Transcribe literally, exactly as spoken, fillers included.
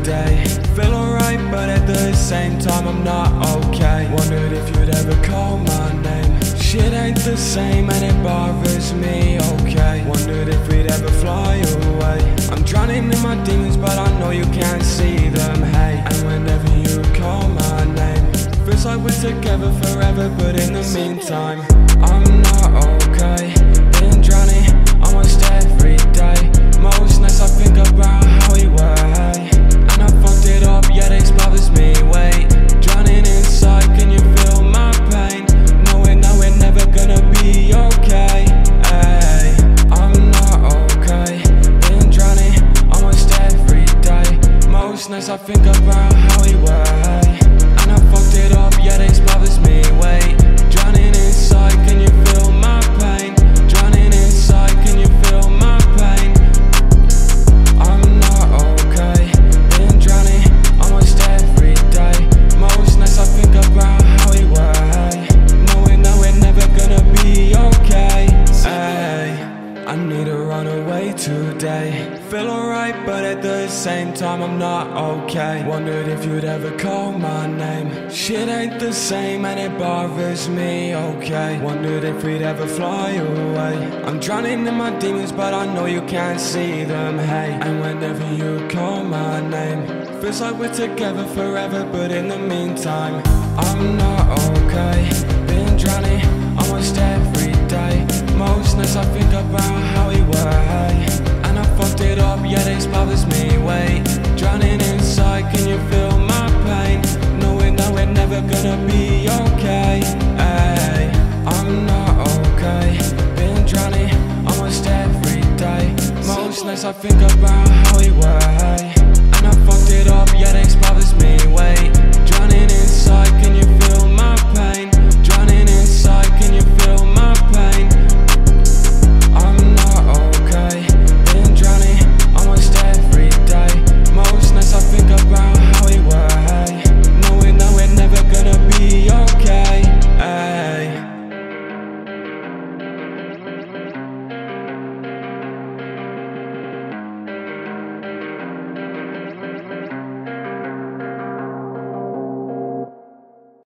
today. Feel alright, but at the same time I'm not okay. Wondered if you'd ever call my name. Shit ain't the same and it bothers me, okay. Wondered if we'd ever fly away. I'm drowning in my demons, but I know you can't see them, hey. And whenever you call my name, feels like we're together forever, but in the meantime I'm not okay. Been drowning almost every day. Most nights I think about how we were, hey. And I fucked it up, yet it bothers me, wait. Drowning inside, can you feel my pain? Knowing that we're never gonna be okay, hey. I'm not okay. Been drowning almost every day. Most nights I think about how we were, hey. And I fucked it up, yet it bothers me, wait. Drowning inside, can you feel my pain? Drowning inside, can you feel my pain? I'm not okay. Been drowning almost every day. Most nights I think about how we were, hey. Knowing that we're never gonna be okay, hey. I need to run away today. Feel alright, but at the same time I'm not okay. Wondered if you'd ever call my name. Shit ain't the same and it bothers me, okay. Wondered if we'd ever fly away. I'm drowning in my demons, but I know you can't see them, hey. And whenever you call my name, feels like we're together forever, but in the meantime I'm not okay. Been drowning almost every day. Most nights I think about how we were, hey. And I fucked it up, yet it bothers me, wait. Drowning inside, can you feel my pain? Knowing that we're never gonna be okay, hey. I'm not okay. Been drowning almost every day. Most nights I think about how we were, hey. And I fucked it up, yet it bothers me, wait.